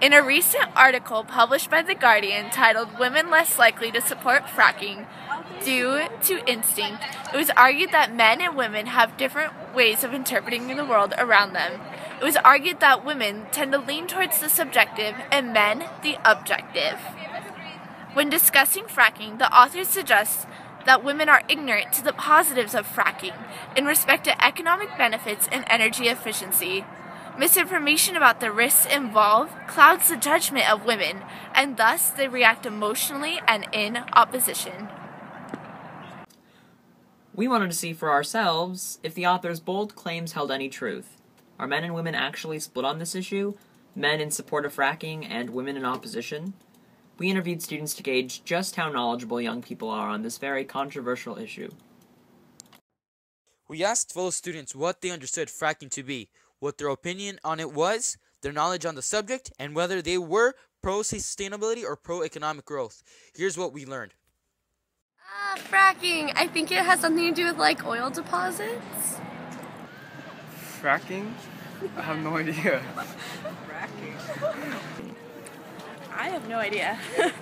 In a recent article published by The Guardian titled "Women Less Likely to Support Fracking Due to Instinct," it was argued that men and women have different ways of interpreting the world around them. It was argued that women tend to lean towards the subjective and men the objective. When discussing fracking, the authors suggest that women are ignorant to the positives of fracking in respect to economic benefits and energy efficiency. Misinformation about the risks involved clouds the judgment of women, and thus they react emotionally and in opposition. We wanted to see for ourselves if the author's bold claims held any truth. Are men and women actually split on this issue? Men in support of fracking and women in opposition? We interviewed students to gauge just how knowledgeable young people are on this very controversial issue. We asked fellow students what they understood fracking to be, what their opinion on it was, their knowledge on the subject, and whether they were pro-sustainability or pro-economic growth. Here's what we learned. Fracking. I think it has something to do with like oil deposits. Fracking? I have no idea. Fracking. I have no idea.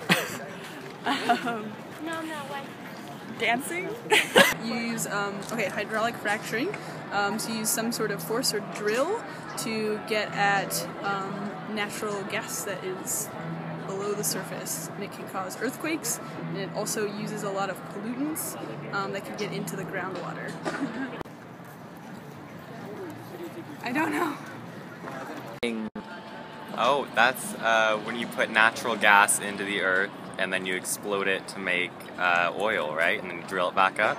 What? Dancing? You use hydraulic fracturing. So you use some sort of force or drill to get at natural gas that is below the surface, and it can cause earthquakes, and it also uses a lot of pollutants that can get into the groundwater. I don't know. Oh, that's when you put natural gas into the earth and then you explode it to make oil, right? And then you drill it back up.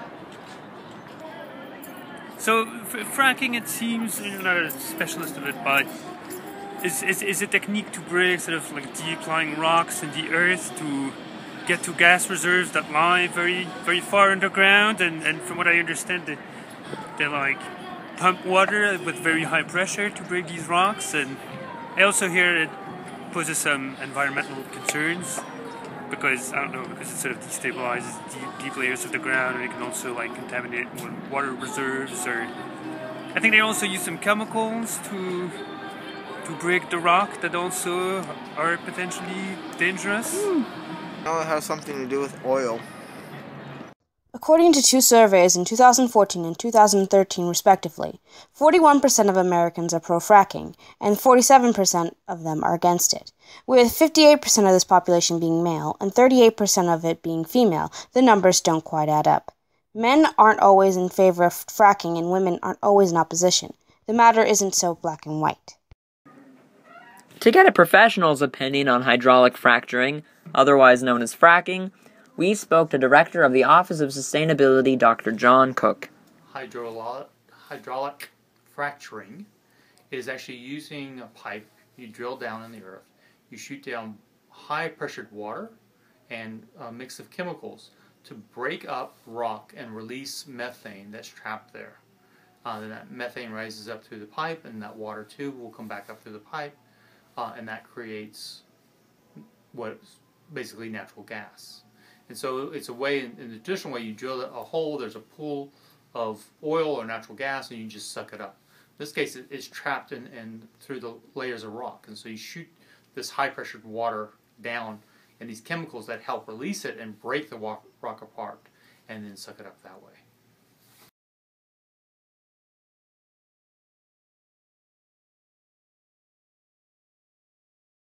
So fracking, it seems, you're not a specialist of it, but is a technique to break sort of like deep-lying rocks in the earth to get to gas reserves that lie very, very far underground, and from what I understand, they like pump water with very high pressure to break these rocks, and I also hear it poses some environmental concerns because it sort of destabilizes deep layers of the ground, and it can also like contaminate water reserves, or I think they also use some chemicals to break the rock that also are potentially dangerous. No, it has something to do with oil. According to two surveys in 2014 and 2013 respectively, 41% of Americans are pro-fracking, and 47% of them are against it. With 58% of this population being male and 38% of it being female, the numbers don't quite add up. Men aren't always in favor of fracking and women aren't always in opposition. The matter isn't so black and white. To get a professional's opinion on hydraulic fracturing, otherwise known as fracking, we spoke to Director of the Office of Sustainability, Dr. John Cook. Hydraulic fracturing is actually using a pipe. You drill down in the earth, you shoot down high-pressured water and a mix of chemicals to break up rock and release methane that's trapped there. Then that methane rises up through the pipe, and that water too will come back up through the pipe, and that creates what is basically natural gas. And so it's a way, in the traditional way, you drill a hole, there's a pool of oil or natural gas, and you just suck it up. In this case, it's trapped in through the layers of rock, and so you shoot this high-pressured water down, and these chemicals that help release it and break the rock apart, and then suck it up that way.